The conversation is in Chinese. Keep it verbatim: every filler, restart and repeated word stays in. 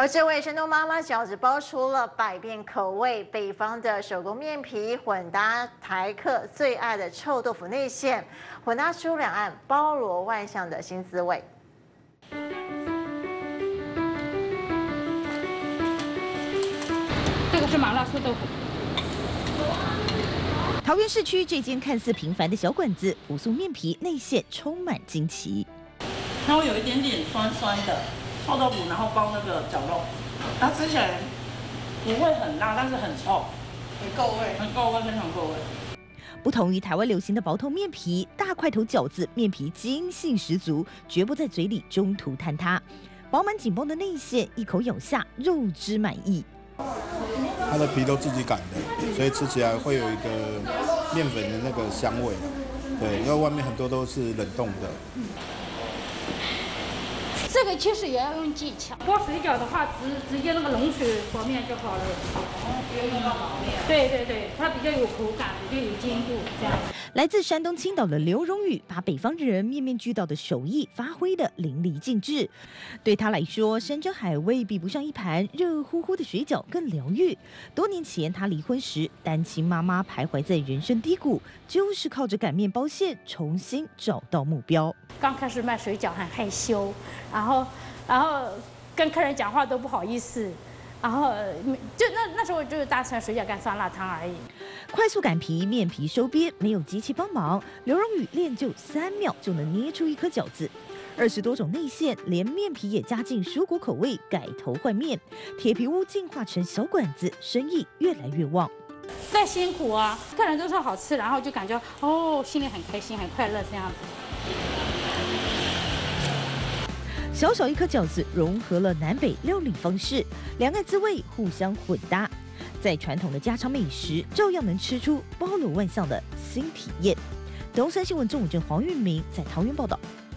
而这位山东妈妈饺子包出了百变口味，北方的手工面皮混搭台客最爱的臭豆腐内馅，混搭出两岸包罗万象的新滋味。 这个是麻辣臭豆腐。 桃园市区这间看似平凡的小馆子，朴素面皮内馅充满惊奇。 它会有一点点酸酸的臭豆腐，然后包那个绞肉，它吃起来不会很辣，但是很臭，很够味，很够味，非常够味。 不同于台湾流行的薄透面皮，大块头饺子面皮筋性十足，绝不在嘴里中途坍塌。饱满紧绷的内馅，一口咬下，肉汁满溢。 它的皮都自己擀的，所以吃起来会有一个面粉的那个香味。对，因为外面很多都是冷冻的。 这个其实也要用技巧。包水饺的话，直直接那个冷水和面就好了。哦，不用用到毛面。对对对，它比较有口感，比较有筋度，这样。 来自山东青岛的刘荣宇，把北方人面面俱到的手艺发挥得淋漓尽致。对他来说，山珍海味比不上一盘热乎乎的水饺更疗愈。多年前他离婚时，单亲妈妈徘徊在人生低谷，就是靠着擀面包馅重新找到目标。 刚开始卖水饺很害羞，然后然后跟客人讲话都不好意思。 然后就那那时候就是大餐水饺干酸辣汤而已。 快速擀皮，面皮收边，没有机器帮忙，刘荣宇练就三秒就能捏出一颗饺子。二十多种内馅，连面皮也加进蔬果口味，改头换面，铁皮屋进化成小馆子，生意越来越旺。 再辛苦啊，客人都说好吃，然后就感觉哦，心里很开心，很快乐这样子。 小小一颗饺子融合了南北料理方式，两岸滋味互相混搭，在传统的家常美食照样能吃出包罗万象的新体验。东森新闻中午镇黄玉明在桃园报道。